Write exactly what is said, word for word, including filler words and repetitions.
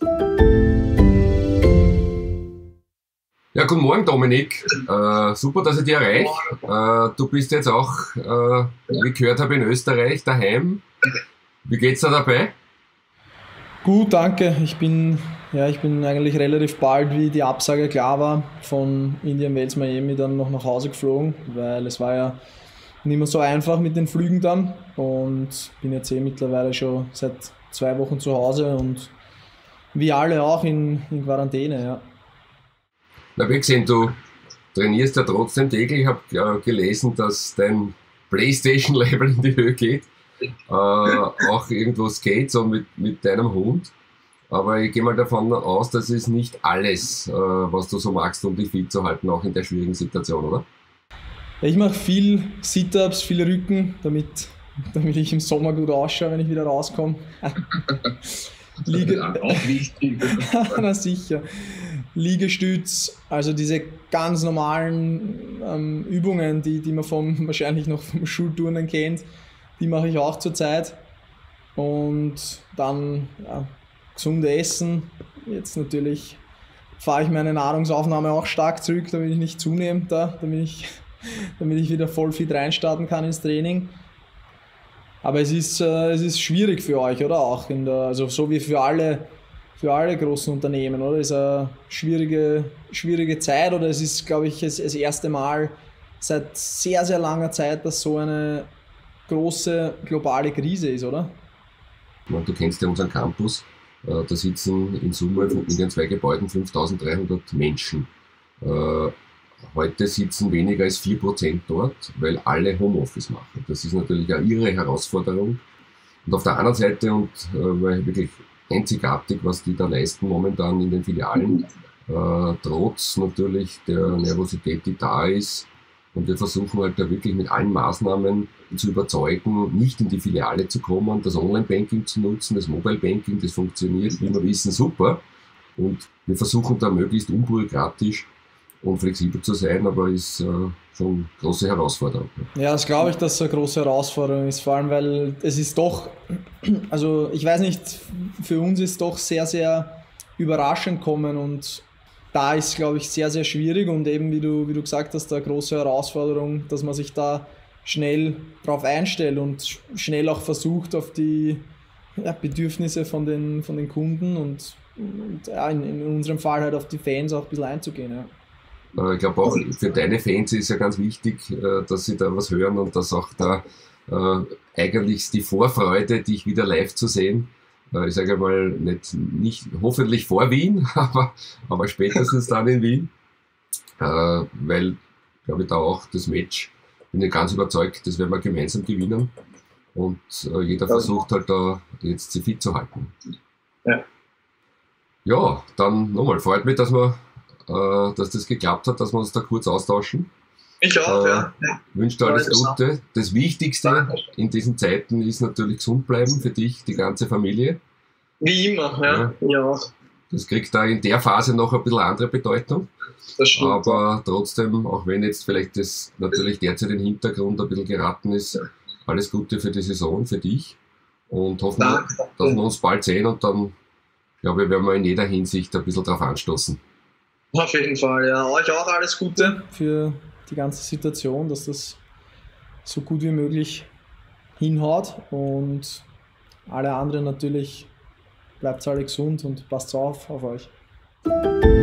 Ja, guten Morgen, Dominik. Äh, super, dass ich dich erreiche. Äh, du bist jetzt auch, äh, wie ich gehört habe, in Österreich daheim. Wie geht's dir dabei? Gut, danke. Ich bin, ja, ich bin eigentlich relativ bald, wie die Absage klar war, von Indian Wells Miami dann noch nach Hause geflogen, weil es war ja nicht mehr so einfach mit den Flügen dann und bin jetzt eh mittlerweile schon seit zwei Wochen zu Hause und wie alle auch in, in Quarantäne, ja. Na, wie gesehen, du trainierst ja trotzdem täglich. Ich habe ja gelesen, dass dein Playstation-Level in die Höhe geht. Äh, auch irgendwo Skates und mit, mit deinem Hund. Aber ich gehe mal davon aus, das ist nicht alles, äh, was du so magst, um dich fit zu halten, auch in der schwierigen Situation, oder? Ja, ich mache viel Sit-Ups, viel Rücken, damit, damit ich im Sommer gut ausschaue, wenn ich wieder rauskomme. Liege, Auch wichtig. na sicher. Liegestütz, also diese ganz normalen ähm, Übungen, die, die man vom, wahrscheinlich noch vom Schulturnen kennt, die mache ich auch zurzeit. Und dann ja, gesund essen. Jetzt natürlich fahre ich meine Nahrungsaufnahme auch stark zurück, damit ich nicht zunehme, da, damit ich, damit ich wieder voll fit reinstarten kann ins Training. Aber es ist, äh, es ist schwierig für euch, oder? Auch in der, also so wie für alle, für alle großen Unternehmen, oder? Es ist eine schwierige, schwierige Zeit, oder es ist, glaube ich, das, das erste Mal seit sehr, sehr langer Zeit, dass so eine große globale Krise ist, oder? Ich meine, du kennst ja unseren Campus. Äh, da sitzen in Summe in den zwei Gebäuden fünftausenddreihundert Menschen. Äh, Heute sitzen weniger als vier Prozent dort, weil alle Homeoffice machen. Das ist natürlich auch ihre Herausforderung. Und auf der anderen Seite, und äh, weil wirklich einzigartig, was die da leisten momentan in den Filialen, äh, trotz natürlich der Nervosität, die da ist. Und wir versuchen halt da wirklich mit allen Maßnahmen zu überzeugen, nicht in die Filiale zu kommen, das Online-Banking zu nutzen, das Mobile-Banking, das funktioniert, wie wir wissen, super. Und wir versuchen da möglichst unbürokratisch und flexibel zu sein, aber ist äh, schon eine große Herausforderung. Ja, das glaube ich, dass es eine große Herausforderung ist, vor allem weil es ist doch, also ich weiß nicht, für uns ist doch sehr, sehr überraschend kommen und da ist, glaube ich, sehr, sehr schwierig und eben, wie du, wie du gesagt hast, eine große Herausforderung, dass man sich da schnell drauf einstellt und schnell auch versucht, auf die ja, Bedürfnisse von den, von den Kunden und, und ja, in, in unserem Fall halt auf die Fans auch ein bisschen einzugehen. Ja. Ich glaube auch für deine Fans ist ja ganz wichtig, dass sie da was hören und dass auch da äh, eigentlich die Vorfreude, dich wieder live zu sehen, äh, ich sage mal, nicht, nicht hoffentlich vor Wien, aber, aber spätestens dann in Wien, äh, weil, glaube ich, da auch das Match, bin ich ganz überzeugt, das werden wir gemeinsam gewinnen und äh, jeder versucht halt da jetzt sich fit zu halten. Ja. Ja, dann nochmal, freut mich, dass wir dass das geklappt hat, dass wir uns da kurz austauschen. Ich auch, äh, ja. Wünsche dir alles Gute. Das Wichtigste in diesen Zeiten ist natürlich gesund bleiben für dich, die ganze Familie. Wie immer, ja. Ja. Ja. Das kriegt da in der Phase noch ein bisschen andere Bedeutung. Das stimmt. Aber trotzdem, auch wenn jetzt vielleicht das natürlich derzeit im Hintergrund ein bisschen geraten ist, alles Gute für die Saison, für dich. Und hoffen, Danke. dass wir uns bald sehen und dann, glaube ich, werden wir in jeder Hinsicht ein bisschen drauf anstoßen. Auf jeden Fall, ja. Euch auch alles Gute. Für die ganze Situation, dass das so gut wie möglich hinhaut und alle anderen natürlich bleibt alle gesund und passt auf auf euch.